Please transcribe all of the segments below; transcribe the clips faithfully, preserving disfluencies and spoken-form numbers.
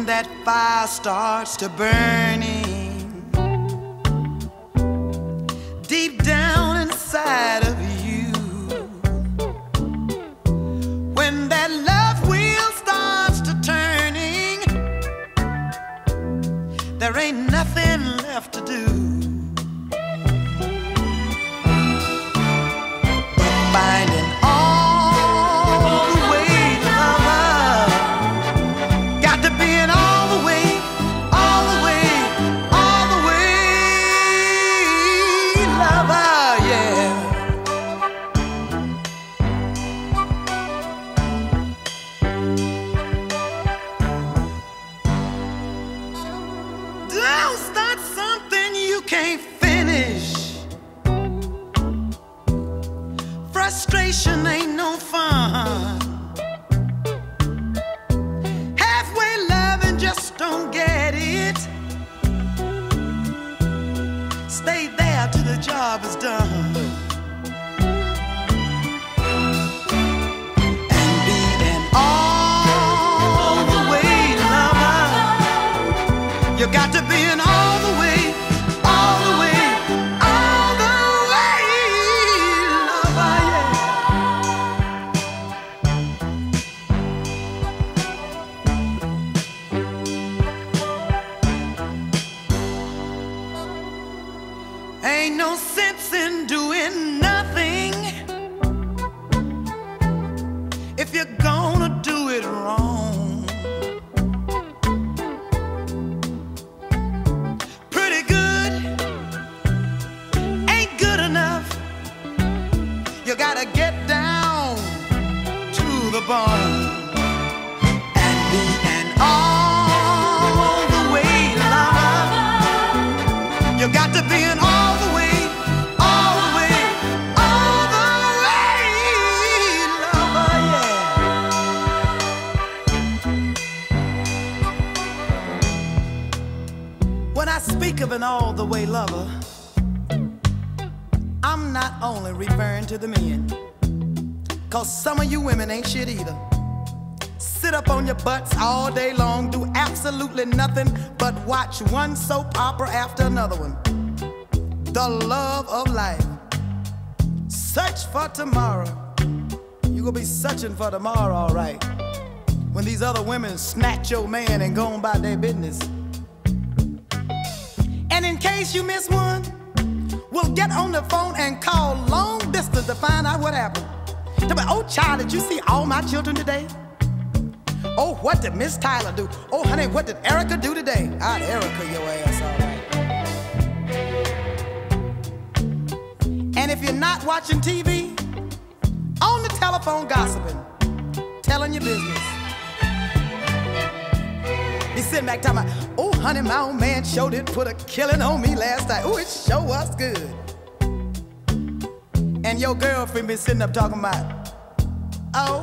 when that fire starts to burning deep down inside of you, when that love wheel starts to turning, there ain't nothing left to do but finding all the way lover. Got to be an all the way, all the way, all the way lover, yeah. Don't start something you can't finish. Frustration ain't no fun. Halfway loving, just don't get it. Stay there till the job is done. And be an all the way lover. You got to be an all the way, all the way, all the way lover, yeah. Ain't no sense in doing nothing if you're gonna do it wrong. Pretty good ain't good enough. You gotta get down to the bone and be an all the way lover. You got to be an all the way, all the way, all the way lover, yeah. When I speak of an all the way lover, I'm not only referring to the men, 'cause some of you women ain't shit either. Sit up on your butts all day long, do absolutely nothing but watch one soap opera after another one. The love of life. Search for tomorrow. You gonna be searching for tomorrow, all right, when these other women snatch your man and go on about their business. And in case you miss one, we'll get on the phone and call long distance to find out what happened. Tell me, oh child, did you see all my children today? Oh, what did Miss Tyler do? Oh, honey, what did Erica do today? Ah, Erica, your ass, all right. And if you're not watching T V, on the telephone gossiping, telling your business. Be sitting back talking about, oh, honey, my old man sure did put a killing on me last night. Oh, it sure was good. And your girlfriend be sitting up talking about, oh,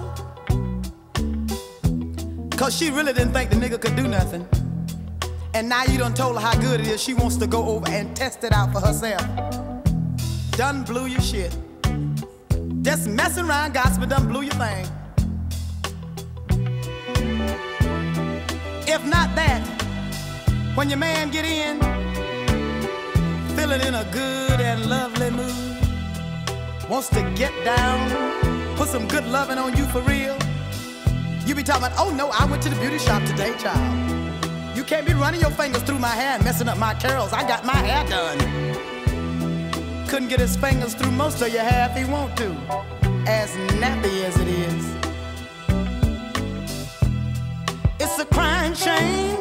'cause she really didn't think the nigga could do nothing. And now you done told her how good it is. She wants to go over and test it out for herself. Done blew your shit. Just messing around gossiping done blew your thing. If not that, when your man get in, feeling in a good and lovely mood, wants to get down, put some good loving on you for real, you be talking about, oh no, I went to the beauty shop today, child. You can't be running your fingers through my hair and messing up my curls. I got my hair done. Couldn't get his fingers through most of your hair if he want to, as nappy as it is. It's a crying shame,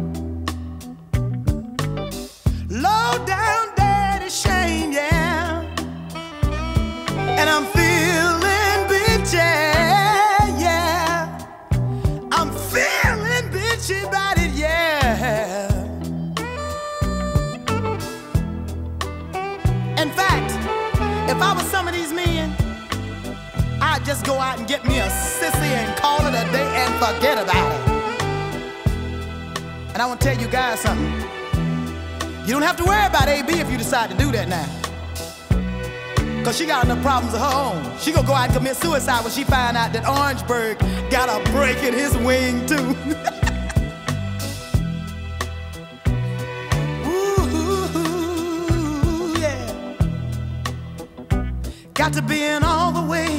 low down daddy shame, yeah. And I'm feeling bitchy, yeah. I'm feeling bitchy about it, yeah. In fact, if I was some of these men, I'd just go out and get me a sissy and call it a day and forget about it. And I want to tell you guys something. You don't have to worry about A B if you decide to do that now. Cause she got enough problems of her own. She gonna go out and commit suicide when she find out that Orangeburg got a break in his wing too. got to be in all the way,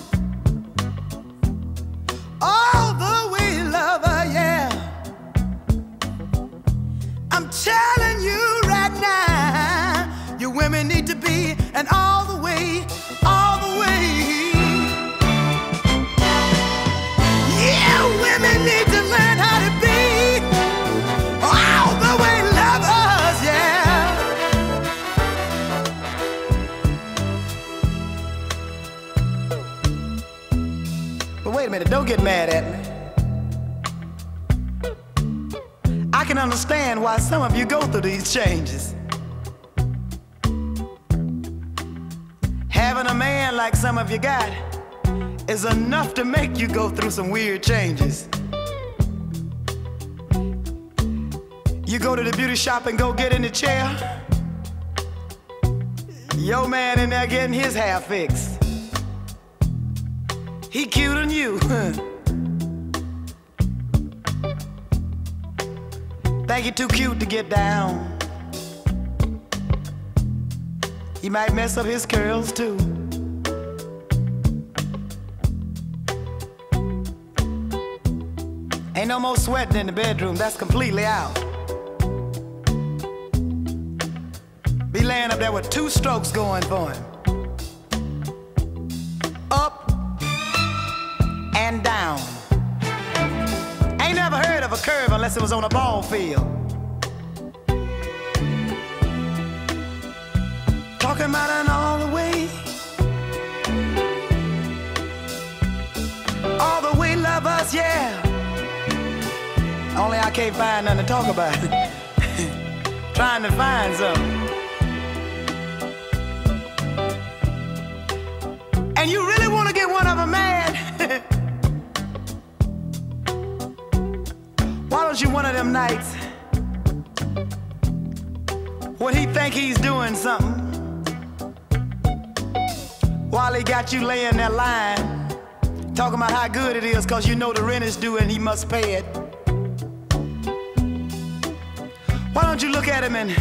all the way lover, yeah. I'm telling you right now, you women need to be an all the way, all the way. Yeah, women need to learn how to be all the way lovers, yeah. But wait a minute, don't get mad at me. I can understand why some of you go through these changes. Having a man like some of you got is enough to make you go through some weird changes. You go to the beauty shop and go get in the chair. Your man in there getting his hair fixed. He cute on you. Think you're too cute to get down. He might mess up his curls too. Ain't no more sweating in the bedroom, that's completely out. Be laying up there with two strokes going for him. Up and down. Ain't never heard of a curve unless it was on a ball field. Talking about an all the way, all the way lovers, yeah. Only I can't find nothing to talk about. Trying to find something. And you really want to get one of them mad? Why don't you one of them nights when he think he's doing something, while he got you laying there lying, talking about how good it is cause you know the rent is due and he must pay it. Why don't you look at him and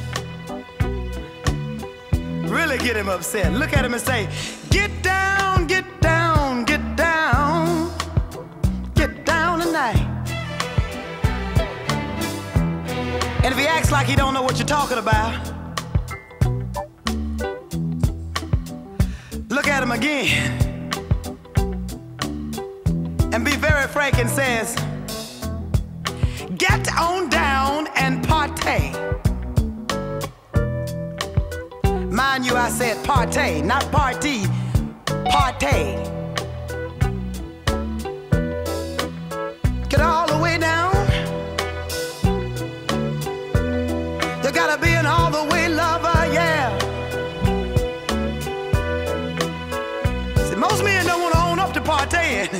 really get him upset? Look at him and say, get down, get down, get down, get down tonight. And if he acts like he don't know what you're talking about, look at him again and be very frank and says, get on down and partay. Mind you, I said partay, not party, partay. Get all the way down. You gotta be an all the way lover, yeah. See, most men don't want to own up to partaying,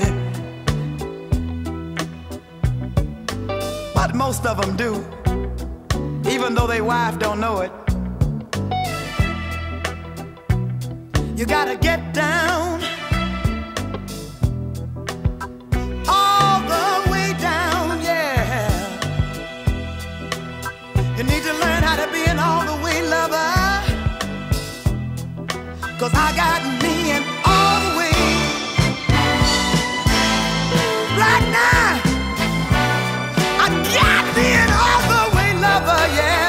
but most of them do, even though their wife don't know it. You gotta get down, all the way down, yeah. You need to learn how to be an all the way lover, cause I got me an all the way right now. I got me an all the way lover, yeah.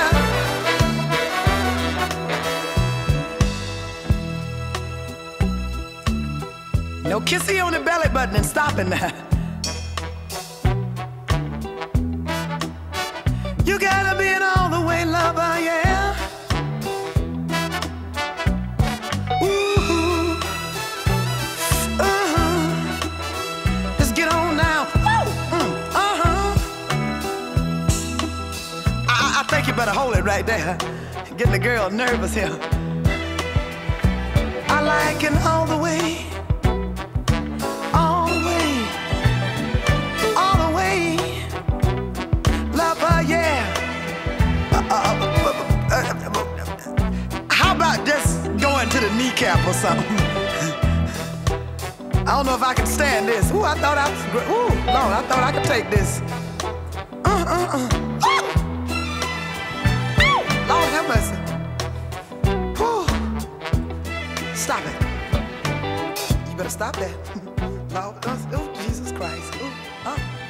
No kissy on the belly button and stopping now. You gotta be an all the way lover, yeah. Ooh, uh-huh. Let's get on now. Woo, mm, uh-huh. I, I think you better hold it right there. Getting the girl nervous here. I like it all the way. How about just going to the kneecap or something? I don't know if I can stand this. Ooh, I thought I was, ooh, Lord, I thought I could take this. Uh, uh, uh. Ooh. Ooh. Lord have mercy. Ooh. Stop it. better stop that. Lord, oh, Jesus Christ. Ooh, uh.